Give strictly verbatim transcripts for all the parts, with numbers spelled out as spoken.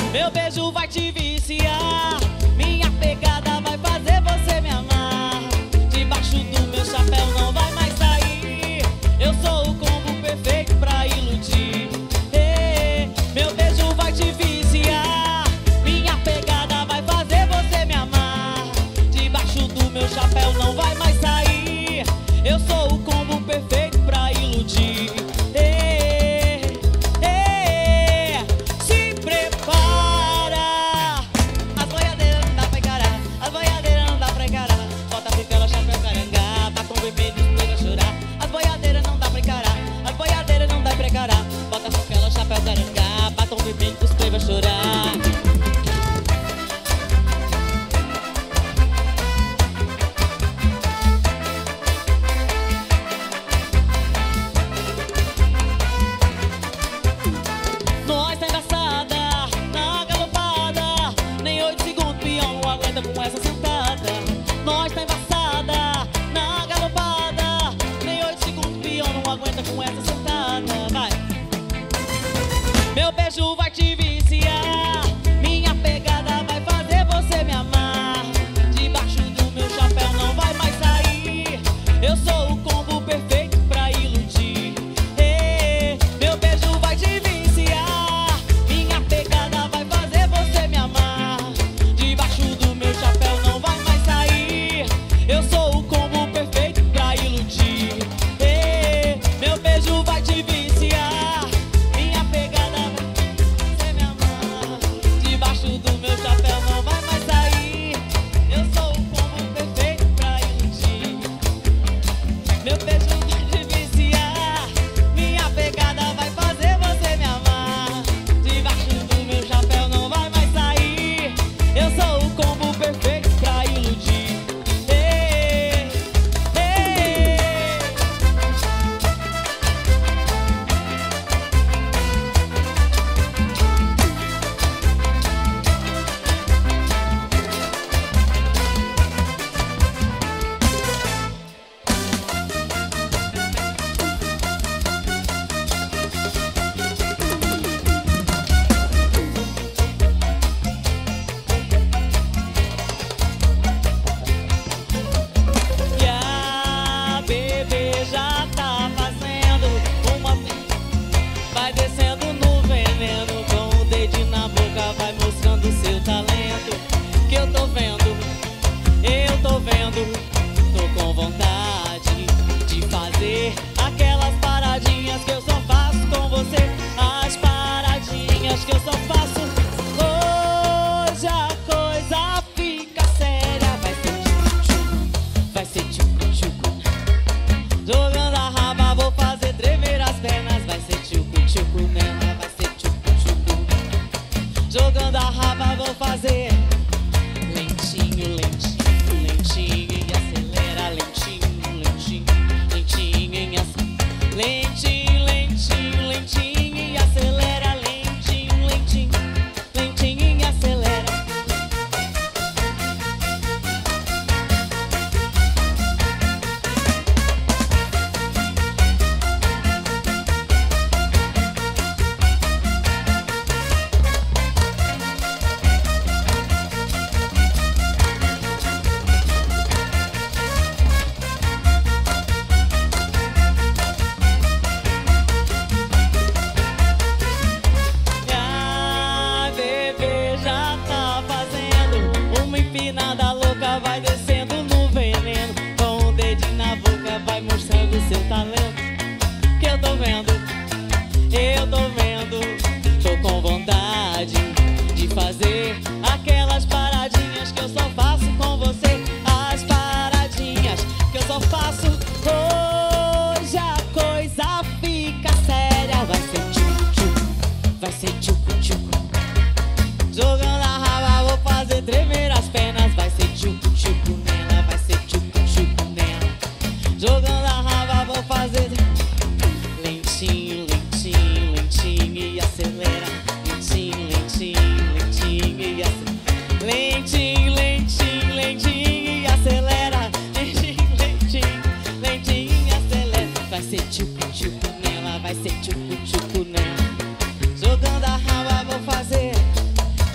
Meu beijo vai te viciar, minha pegada vai fazer você me amar. Debaixo do meu chapéu não vai mais sair. Eu sou o combo perfeito pra iludir. Ei, meu beijo vai te viciar, minha pegada vai fazer você me amar. Debaixo do meu chapéu não vai mais sair. Eu sou o combo perfeito pra iludir. Ei, ei, se prepara. As boiadeiras não dá pra encarar, as boiadeiras não dá pra encarar. Bota fivela, chapéu, carangá, batom vermelho, spray vai chorar. As boiadeiras não dá pra encarar, as boiadeiras não dá pra encarar. Bota fivela, chapéu, carangá, batom vermelho, spray vai chorar. Nós tá engraçada, na galopada, nem oito segundos peão não aguenta com essa sentada. Nós tá embaçada, na galopada, nem oito segundos peão não aguenta com essa sentada. Vai! Meu beijo vai te viciar, minha pegada vai fazer você me amar. Debaixo do meu chapéu não vai mais sair. Eu sou o combo perfeito pra iludir. Ei, meu beijo vai te viciar, minha pegada vai fazer você me amar. Debaixo do meu chapéu não vai mais sair. Eu sou o combo perfeito pra iludir. Ei, meu beijo vai te viciar, minha pegada vai você me amar. Debaixo do meu chapéu não vai mais sair. Eu sou o combo perfeito pra iludir. Meu beijo vai te viciar, minha pegada vai fazer você me amar. Debaixo do meu chapéu não vai mais sair. Eu sou o combo perfeito pra iludir. Ei, ei. E a bebê já tá fazendo uma. Vai descendo no veneno, com o dedinho na boca vai mostrando seu talento. Que eu tô vendo, eu tô vendo, tô com vontade de fazer aquelas paradinhas que eu só faço com você. As paradinhas que eu só faço. Hoje a coisa fica séria. Vai ser tchucu-tchucu, vai ser tchucu-tchucu. Jogando a raba vou fazer tremer as pernas. Vai ser tchucu-tchucu nela, vai ser tchucu-tchucu. Jogando a raba vou fazer lentinho, lentinho, lentinho e acelera. Lentinho, lentinho, lentinho e acelera. Lentinho, lentinho, lentinho e acelera. Lentinho, lentinho, lentinho e acelera. E a bebê já tá fazendo uma empinada louca, vai descendo no veneno, com o dedinho na boca vai mostrando seu talento. Que eu tô vendo, eu tô vendo, tô com vontade de fazer aquelas paradinhas que eu só faço com você. As paradinhas que eu só faço. Hoje a coisa fica séria. Vai ser tchucu-tchucu, vai ser tchucu-tchucu. Jogando a raba vou fazer tremer as pernas. Vai ser tchucu-tchucu nela, vai ser tchucu-tchucu nela. Jogando a raba vou fazer lentinho, lentinho, lentinho e acelera. Lentinho, lentinho, lentinho e acelera. Lentinho, lentinho, lentinho e acelera. Lentinho, lentinho, lentinho e acelera. Vai ser tchucu-tchucu nela, vai ser tchucu-tchucu nela. Jogando a raba vou fazer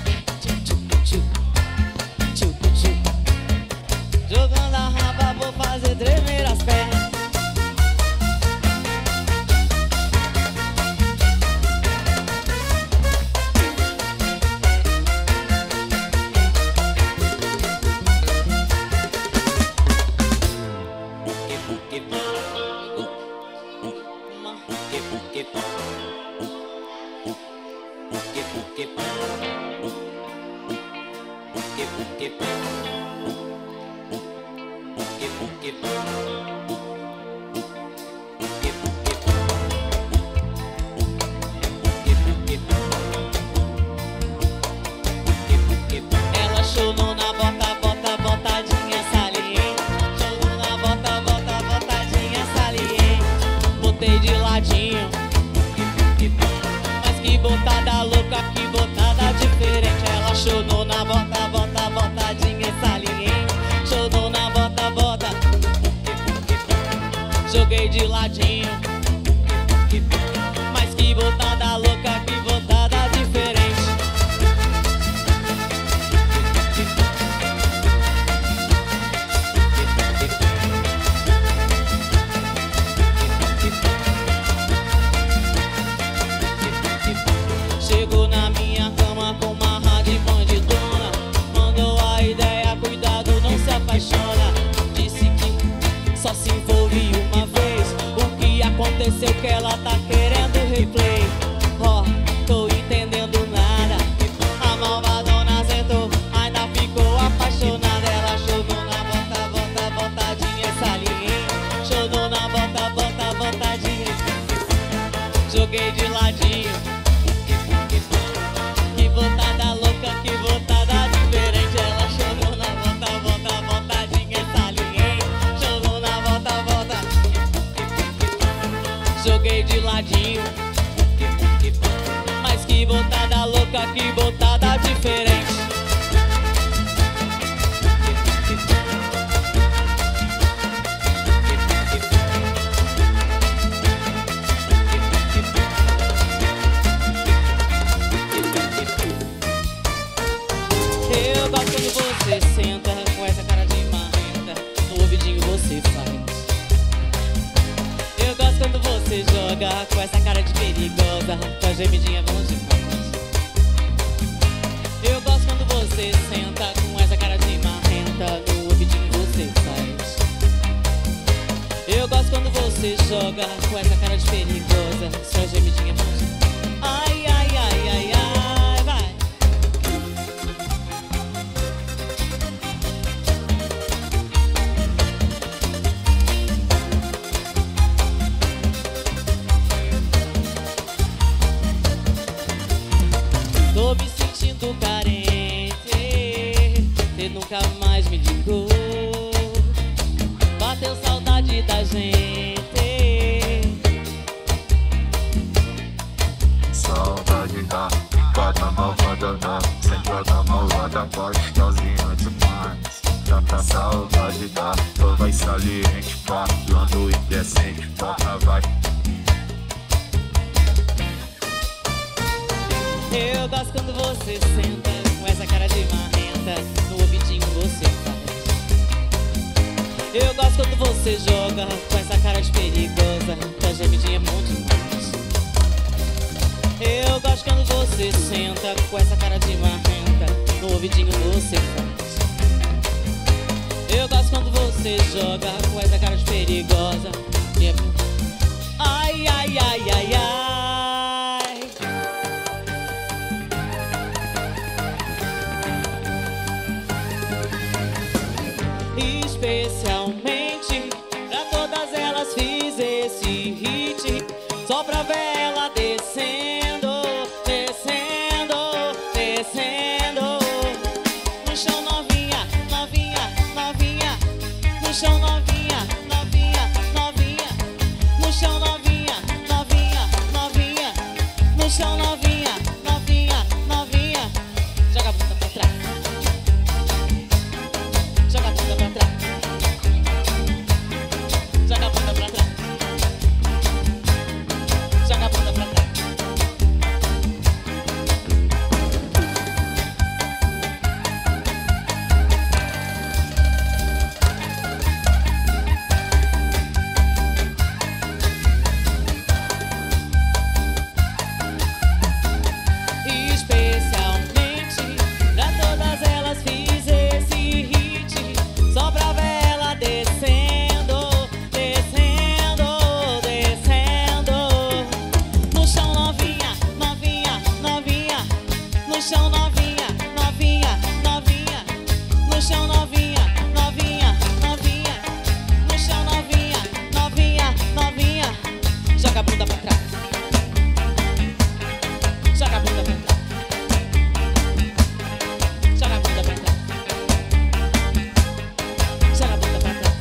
Ela chorou na bota, bota, botadinha saliente. Chorou na bota, bota, botadinha saliente. Botei de ladinho, mas que botada louca, que botada diferente. Ela chorou na bota, bota, botadinha saliente. Chorou na bota, bota, joguei de ladinho, mas que botada louca, que botada diferente. Chegou na minha cama com uma rádio bandidona. Mandou a ideia, cuidado, não se apaixona. Disse que só se envolve uma vez. O que aconteceu que ela tá querendo replay. Ó, oh, tô entendendo nada. A malvadona sentou, ainda ficou apaixonada. Ela chorou na bota, bota, botadinha saliente. Chorou na bota, bota, botadinha. Joguei de ladinho, que botada louca, que botada diferente. Ela chorou na bota, bota, botadinha saliente. Chorou na bota, bota, joguei de ladinho, mas que botada louca, que botada diferente. Eu gosto quando você senta com essa cara de marrenta, no ouvidinho você faz. Eu gosto quando você joga com essa cara de perigosa, tua gemidinha é bom demais. Eu gosto quando você senta com essa cara de marrenta, no ouvidinho você faz. Eu gosto quando você joga com essa cara de perigosa, sua gemidinha é bom demais. Ai, ai, ai, ai, ai, vai. Tô me sentindo carente, cê nunca mais me ligou. Bateu saudade da gente. Saudade da gata malvada, da sentada malvada, gostosinha demais. Tanta saudade da toda saliente, falando indecente, porra vai. Eu gosto quando você senta com essa cara de marrenta, no ouvidinho você faz. Eu gosto quando você joga com essa cara de perigosa, tua gemidinha é bom demais. Eu gosto quando você senta com essa cara de marrenta, no ouvidinho você faz. Eu gosto quando você joga com essa cara de perigosa. Ai, ai, ai, ai, ai. Especialmente pra todas elas fiz esse hit, só pra ver ela descendo, descendo, descendo. No chão novinha, novinha, novinha. No chão novinha, novinha, novinha. No chão novinha, novinha, novinha. No chão novinha, novinha, novinha. Joga a bunda pra trás, joga a bunda pra trás, joga a bunda pra trás, joga a bunda pra trás. chão novinha, novinha, novinha. No chão novinha, novinha, novinha. No chão novinha, novinha, novinha. Joga a bunda pra trás. Joga a bunda pra trás. Joga a bunda pra trás. Joga a bunda pra trás.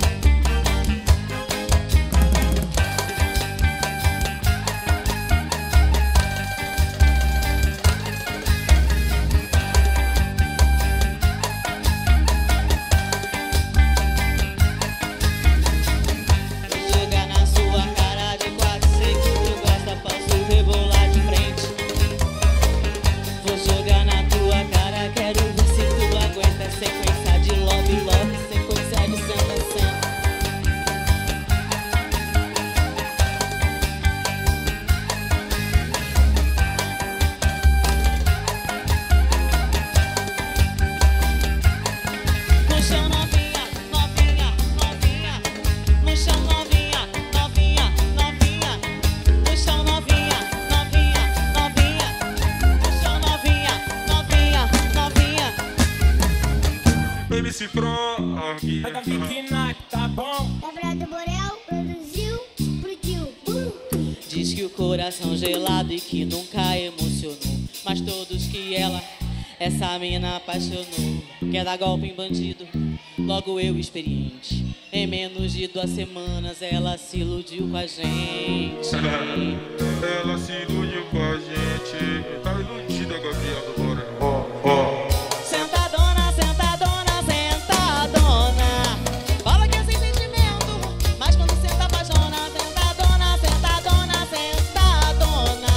M C Frog. Vai dar Viquina, tá bom? Gabriel do Borel produziu, explodiu. Uh. Diz que o coração gelado e que nunca emocionou, mas todos que ela, essa mina apaixonou. Quer dar golpe em bandido, logo eu experiente. Em menos de duas semanas ela se iludiu com a gente. Ela se iludiu com a gente. Tá iludida, Gabriel do Borel. Ó, ó. Sentadona, sentadona, sentadona. Fala que é sem sentimento, mas quando senta apaixona. Sentadona, sentadona, sentadona.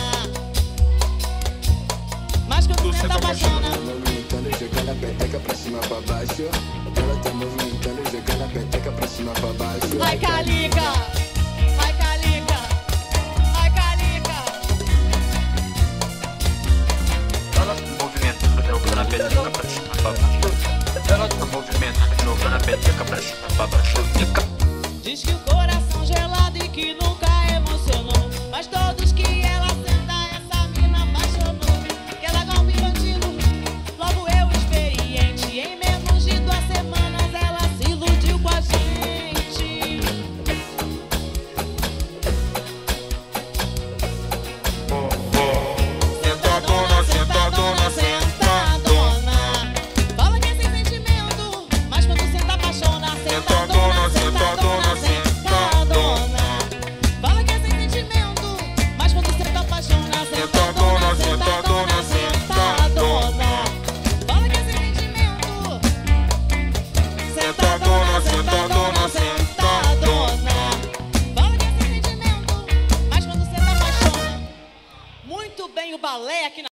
Mas quando senta apaixona. Movimentando, jogando a peteca pra cima, pra baixo. Ela tá movimentando, jogando a peteca pra cima, pra baixo. Ai, Calica! Ai, Calica! Ai, Calica! Ela se movimenta, jogando a peteca pra cima, pra baixo. Ela se movimenta, jogando a peteca pra cima, pra baixo. Diz que o coração gelado e que nunca emocionou, mas todos que ela senta, essa mina apaixonou. Que ela golpe bandido, logo eu experiente. Em menos de duas semanas ela se iludiu com a gente. Sentadona, sentadona, sentadona. Fala que é sem sentimento, mas quando senta apaixona. Sentadona, sentadona, sentadona. Fala que é sem sentimento, mas quando senta apaixona. Sentadona, sentadona, sentadona. Fala que é sem sentimento. Sentadona, sentadona, sentadona. Fala que é sem sentimento, mas quando senta apaixona. Muito bem o balé aqui na